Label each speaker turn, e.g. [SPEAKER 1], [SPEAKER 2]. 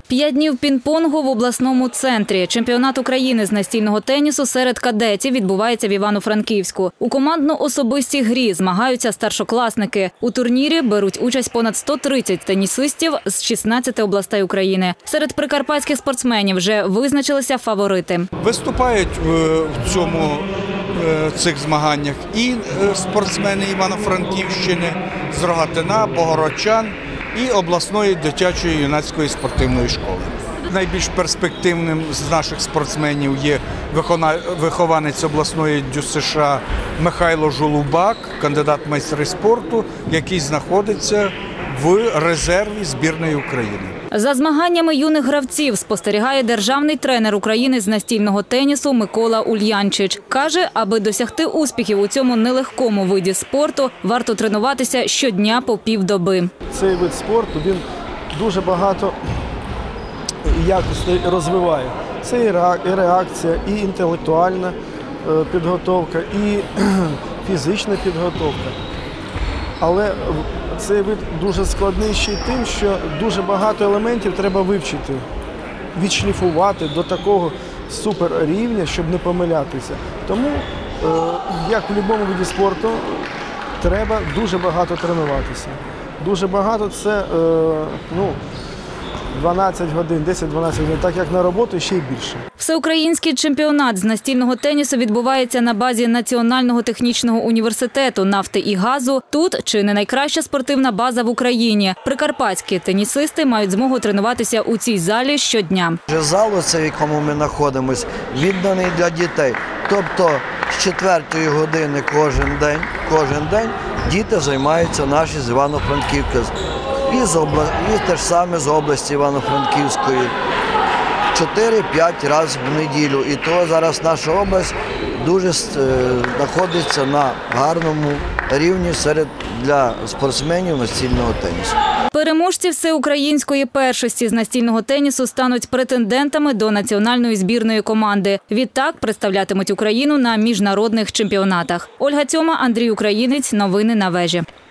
[SPEAKER 1] 5 днів пінг-понгу в обласному центрі. Чемпіонат України з настільного тенісу серед кадетів відбувається в Івано-Франківську. У командно-особистій грі змагаються старшокласники. У турнірі беруть участь понад 130 тенісистів з 16 областей України. Серед прикарпатських спортсменів вже визначилися фаворити.
[SPEAKER 2] Виступають в цих змаганнях і спортсмени Івано-Франківщини, з Рогатина, Богородчан і обласної дитячої юнацької спортивної школи. Найбільш перспективним з наших спортсменів є вихованець обласної ДЮСШ Михайло Жолубак, кандидат в майстри спорту, який знаходиться в резерві збірної України.
[SPEAKER 1] За змаганнями юних гравців спостерігає державний тренер України з настільного тенісу Микола Ульянчич. Каже, аби досягти успіхів у цьому нелегкому виді спорту, варто тренуватися щодня по півдоби.
[SPEAKER 3] Цей вид спорту, він дуже багато якостей розвиває. Це і реакція, і інтелектуальна підготовка, і фізична підготовка. Але цей вид дуже складний ще й тим, що дуже багато елементів треба вивчити, відшліфувати до такого суперрівня, щоб не помилятися. Тому, як в будь-якому виді спорту, треба дуже багато тренуватися. Дуже багато – це 12 годин, 10-12 годин, так як на роботу, ще й більше.
[SPEAKER 1] Всеукраїнський чемпіонат з настільного тенісу відбувається на базі Національного технічного університету нафти і газу. Тут чи не найкраща спортивна база в Україні. Прикарпатські тенісисти мають змогу тренуватися у цій залі щодня.
[SPEAKER 4] Зал, в якому ми знаходимося, відданий для дітей. Тобто з 4-ї години кожен день діти займаються наші з Івано-Франківська. І те ж саме з області Івано-Франківської. 4-5 разів в неділю. І то зараз наша область дуже знаходиться на гарному рівні для спортсменів настільного тенісу.
[SPEAKER 1] Переможці всеукраїнської першості з настільного тенісу стануть претендентами до національної збірної команди. Відтак представлятимуть Україну на міжнародних чемпіонатах. Ольга Цьома, Андрій Українець. Новини на вежі.